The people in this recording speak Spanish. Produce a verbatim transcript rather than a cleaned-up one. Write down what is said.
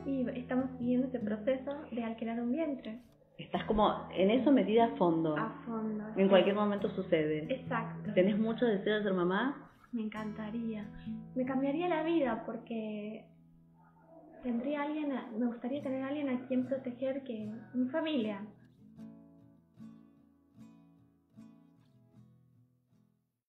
Y estamos siguiendo ese proceso de alquilar un vientre. Estás como en eso metida a fondo. A fondo. En sí. cualquier momento sucede. Exacto. ¿Tenés mucho deseo de ser mamá? Me encantaría. Me cambiaría la vida porque tendría alguien, a- me gustaría tener a alguien a quien proteger, que mi familia.